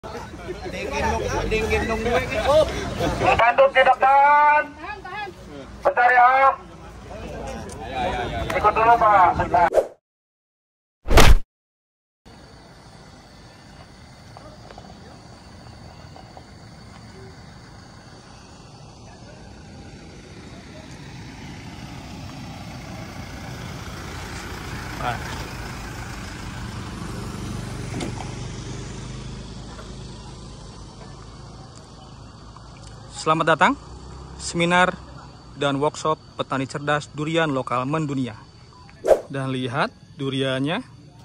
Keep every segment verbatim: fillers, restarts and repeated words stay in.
Tanduk tidak tahan. Bentar ya. Ikut dulu Pak. Bentar. Selamat datang seminar dan workshop petani cerdas durian lokal mendunia. Dan lihat duriannya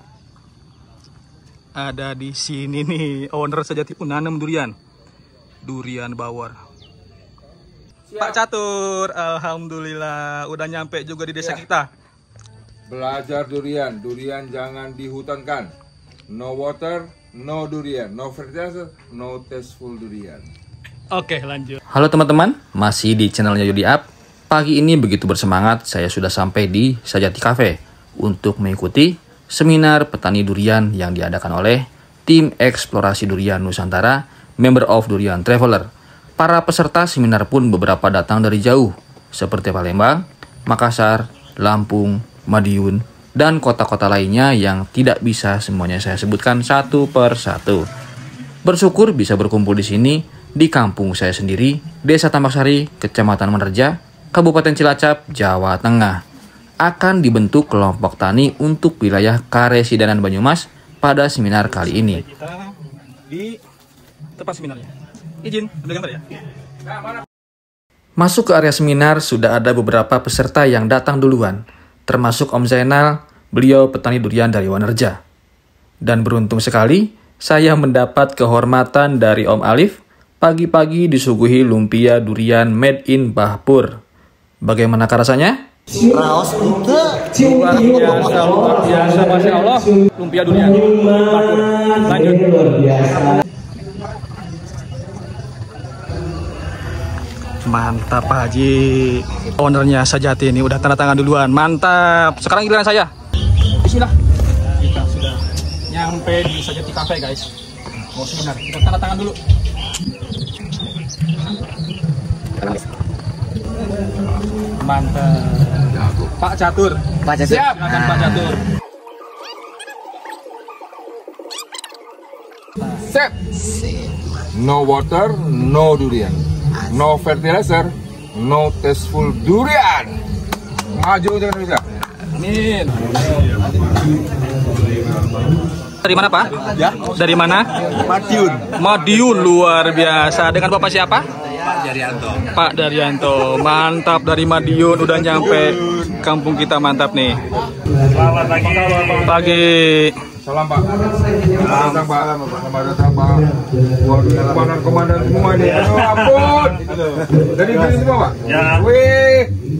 ada di sini nih. Owner sejati pun nanam durian, durian bawor. Siap. Pak Catur, alhamdulillah udah nyampe juga di desa ya. Kita. Belajar durian, durian jangan dihutankan. No water, no durian, no fertilizer, no tasteful durian. Oke, lanjut. Halo teman-teman, masih di channelnya Yudi Up. Pagi ini begitu bersemangat, saya sudah sampai di Sajati Cafe untuk mengikuti seminar petani durian yang diadakan oleh tim eksplorasi durian Nusantara, member of Durian Traveler. Para peserta seminar pun beberapa datang dari jauh, seperti Palembang, Makassar, Lampung, Madiun, dan kota-kota lainnya yang tidak bisa semuanya saya sebutkan satu per satu. Bersyukur bisa berkumpul di sini di kampung saya sendiri, Desa Tambaksari, Kecamatan Menerja, Kabupaten Cilacap, Jawa Tengah. Akan dibentuk kelompok tani untuk wilayah Karesidenan Banyumas pada seminar kali ini. Kita di tempat seminarnya. Izin, udah gambar ya? Masuk ke area seminar sudah ada beberapa peserta yang datang duluan, termasuk Om Zainal, beliau petani durian dari Wanerja. Dan beruntung sekali, saya mendapat kehormatan dari Om Alif. Pagi-pagi disuguhi lumpia durian made in Bahpur. Bagaimana rasanya? Raos luar biasa, luar biasa, masya Allah. Lumpia durian Bahpur. Lanjut. Mantap Pak Haji. Ownernya Sajati ini udah tanda tangan duluan. Mantap. Sekarang giliran saya. Bismillah. Kita sudah nyampe di Sajati Cafe guys. Mau seminar. Kita tanda tangan dulu. Mantap. Pak Catur. Pak Catur. Siap, akan Pak Catur. Set. No water, no durian. No fertilizer, no tasteful durian. Maju jangan bisa. Amin. Dari mana Pak? Ya. Dari mana? Madiun. Madiun, luar biasa. Dengan Bapak siapa? Pak Daryanto. Pak Daryanto. Mantap, dari Madiun udah nyampe kampung kita, mantap nih. Selamat pagi. Pagi. Salam Pak. Selamat datang Pak. Selamat datang Pak. Waduh, komandan-komandan semua nih. Oh, ampun. Dari sini semua Pak? Ya. Wih.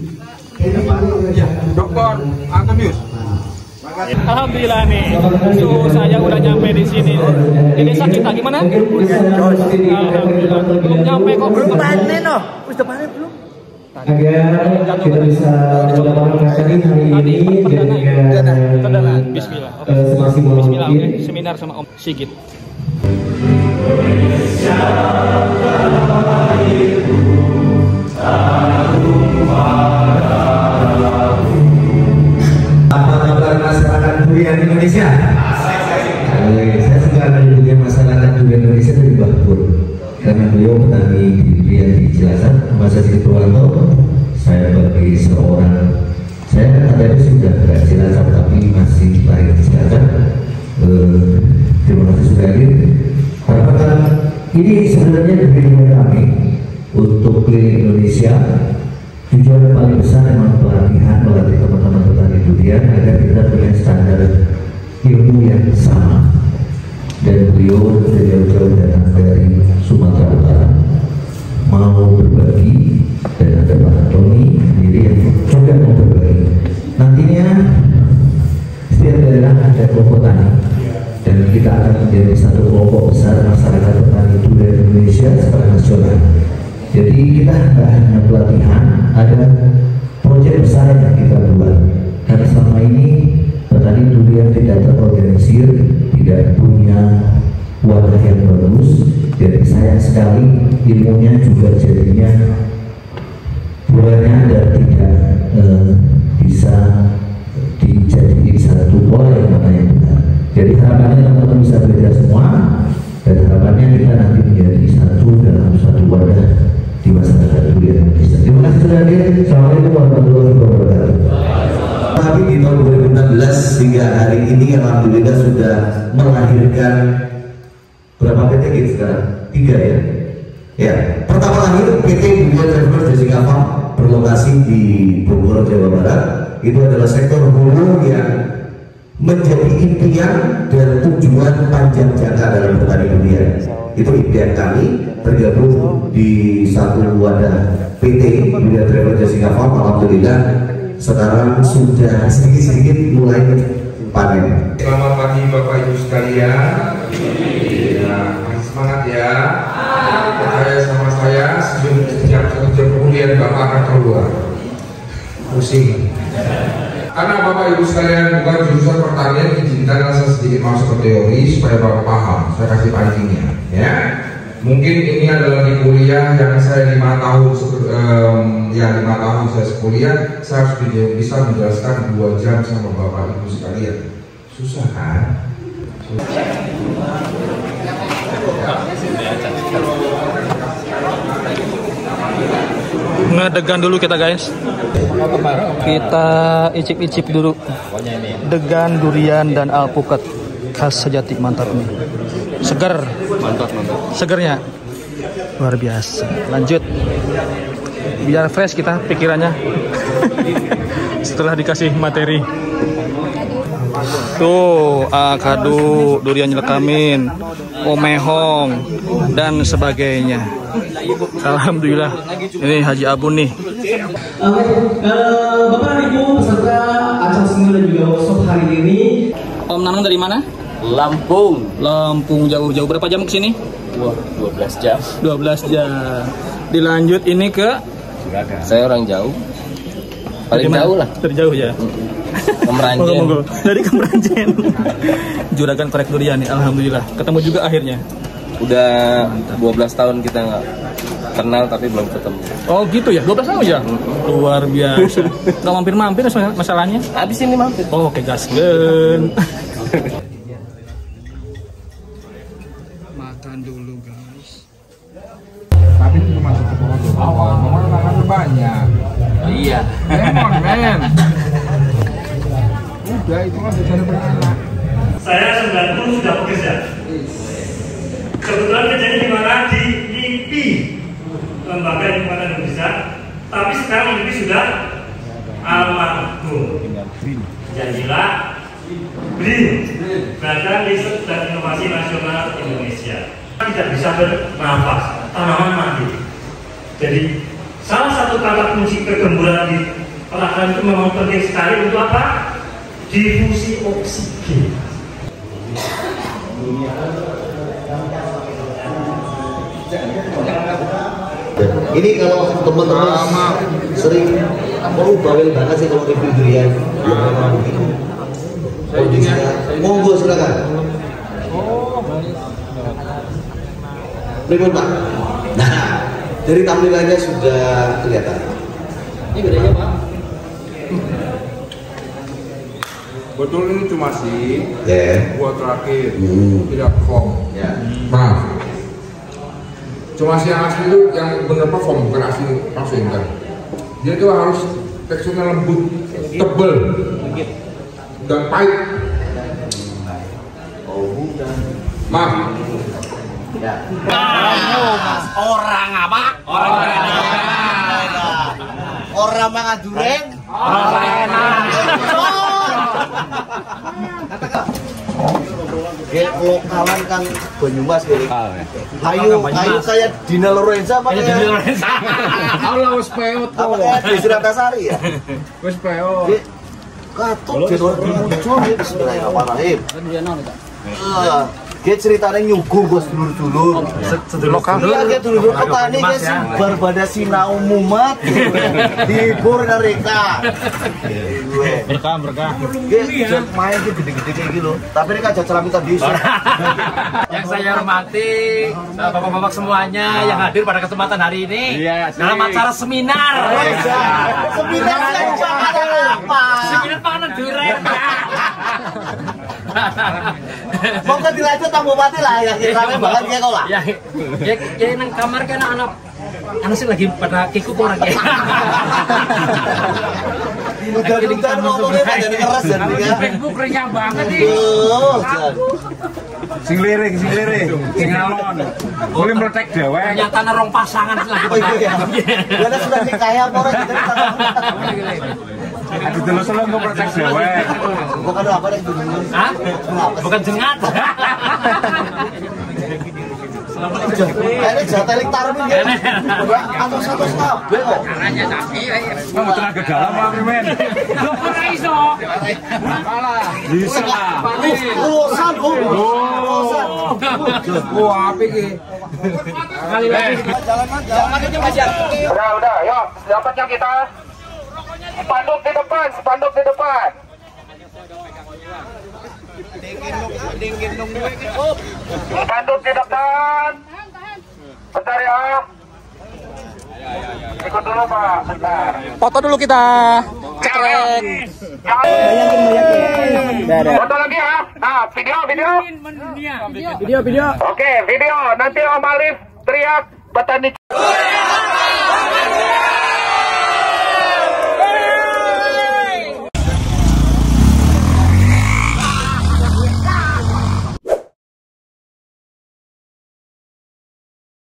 Dokter Antonius. Alhamdulillah nih, suhu saya udah nyampe di sini. Di desa kita gimana? Alhamdulillah. Belum nyampe kok. Belum panen loh. Udah panen belum? Agar kita bisa mendapatkan hari ini dengan Bismillah. Oke. semaksimal Bismillah. Oke. mungkin. Seminar sama Om Sigit. Apa kabar masyarakat durian Indonesia? Oke, saya suka menjadi masyarakat durian Indonesia dari Bahpur karena beliau petani durian di Cilacap. Masa di Purwanto, saya bagi seorang, saya ada sudah berada di Cilacap tapi masih lahir di Cilacap. Eh, terima kasih sudah hadir. Harapan ini sebenarnya diberikan kami untuk keliling Indonesia. Tujuan paling besar memang pelatihan, melatih teman-teman petani durian agar kita punya standar ilmu yang sama. Dan beliau jauh-jauh datang dari Sumatera Utara mau berbagi, dan ada Pak Tony sendiri yang juga mau berbagi. Nantinya setiap daerah ada kelompok tani dan kita akan menjadi satu kelompok besar masyarakat petani durian Indonesia secara nasional. Jadi kita tidak hanya pelatihan, ada proyek besar yang kita buat. Karena selama ini petani durian tidak terorganisir, tidak punya wadah yang bagus. Jadi sayang sekali ilmunya juga jadinya bulannya dan tidak eh, bisa dijadikan satu pola yang mana yang benar. Jadi harapannya teman-teman bisa belajar semua, dan harapannya kita nanti menjadi satu dalam satu wadah di masyarakat durian Indonesia. Terima kasih sudah hadir. Assalamualaikum warahmatullahi wabarakatuh. Tapi di tahun dua ribu enam belas hingga hari ini alhamdulillah sudah melahirkan berapa P T gitu sekarang? Tiga ya. Ya, pertama lahir P T Durian Travelers Jessica Farm berlokasi di Bogor, Jawa Barat. Itu adalah sektor hulu yang menjadi impian dan tujuan panjang jangka dalam bertani durian. Itu impian kami tergabung di satu wadah P T Durian Travelers Jessica Farm. Alhamdulillah sekarang sudah sedikit-sedikit mulai panen. Selamat pagi Bapak Ibu sekalian. Ya, masih semangat ya. Percaya sama saya, sejak satu jam kemudian Bapak akan keluar. Pusing. Karena Bapak Ibu sekalian bukan jurusan pertanian, izinkan saya sedikit masuk ke teori supaya Bapak paham. Saya kasih pancingnya, ya. Mungkin ini adalah di kuliah yang saya lima tahun, um, ya lima tahun saya sekuliah, saya harus bisa menjelaskan dua jam sama Bapak Ibu sekalian. Susah kan? Susah. Ngedegan dulu kita guys. Kita icip-icip dulu degan durian dan alpukat khas Sajati, mantap nih. Seger, mantap mantap. Segernya luar biasa. Lanjut, biar fresh kita pikirannya setelah dikasih materi. Tuh, akadu, durian nyelekamin, omehong, dan sebagainya. Alhamdulillah, ini Haji Abu nih. Oke, uh, Bapak Ibu peserta acara seni dan juga workshop hari ini. Om Nanang dari mana? Lampung. Lampung, jauh-jauh. Berapa jam ke sini? Wah, dua belas jam. dua belas jam. Dilanjut ini ke? Saya orang jauh. Paling jauh lah. Terjauh ya. Kemeranjen. Monggo, dari Kemeranjen. Juragan korek durian nih, alhamdulillah. Ketemu juga akhirnya. Udah dua belas tahun kita nggak kenal tapi belum ketemu. Oh gitu ya, dua belas tahun ya? Luar biasa. Nggak mampir-mampir masalahnya? Habis ini mampir. Oh, oke, gasken. Makan dulu guys. Tapi itu masuk ke pohon awal, nomor makannya banyak. Iya. Lemon men. Udah itu kan bisa beranak. Saya sembilan puluh sudah bekerja. Kebetulan kerjanya di mana? Di I P I, Lembaga Informasi Indonesia. Tapi sekarang I P I sudah almarhum. Jadilah B R I N, Badan Riset dan Inovasi Nasional Indonesia. Tidak bisa bernafas, tanaman mati. Jadi salah satu kata kunci kegemburan di perakaran itu memang penting sekali untuk apa? Difusi oksigen. Ini kalau teman-teman sering perlu bawel banget sih kalau review durian, ya memang begitu. Monggo silakan. Pripun Pak? Nah, dari tampilannya sudah kelihatan. Ini bedanya Pak? Betul ini cuma sih. Ya. Buat terakhir, Hmm. tidak perform. Ya. Maaf. Cuma sih yang asli itu yang bener perform, bukan asli langsung kan. Dia itu harus teksturnya lembut, tebel, dan pahit. Oh bukan. Maaf. Ya. Orang apa? Orang orang mangan durian. Orang enak. Kayak lokalan kan Banyumas gitu. Ayo, ayo kayak Dina Lorenza apa kayak Dina Lorenza? Allah wis peot Apa kayak Desi Ratnasari ya? Wis peot. Katuk jadi orang muncul ya. Bismillahirrahmanirrahim. Ah, Dia ceritanya nyuguh bos dulur-dulur. Lokal. Iya dia dulur-dulur petani dia sih berbada sinau mumat. Dihibur mereka. Berkah berkah. Dia main dia gede-gede kayak gitu. Tapi ini kan jajalan kita di. Yang saya hormati bapak-bapak semuanya yang hadir pada kesempatan hari ini dalam acara seminar. Seminar apa? Seminar panganan durian. Mau ke dilanjut tamu bupati lah ya kita rame banget kayak kau lah. Ya, ya, ya nang kamar kan anak anak sih lagi pada kikuk orang ya. Udah udah ngomongnya kan jadi keras jadi ya. Facebook renyah banget nih. Oh, Sing lirik, sing lirik, sing ngalon. Boleh protek dewe. Ternyata narong pasangan lagi oh iya. Karena sudah nikah apa orang kita. Aduh dulu-dulu nggak protek dewe. Bukan apa yang dulu. Hah? Bukan jengat. Ini jatelik tarung ya. Atau satu kabel kok. Caranya sapi. Kamu tenaga dalam apa men? Lo ora iso. Bisa lah. Urusan oh. Wah, apa iki? Sekali lagi. Udah, udah, yuk, dapatnya kita. Spanduk di depan, spanduk di depan. Spanduk di depan. Bentar ya. Ikut dulu Pak, bentar. Foto dulu kita. Cekrek. Foto lagi ya. Nah, video, video. Video, video. Oke, video. Nanti Om Alif teriak petani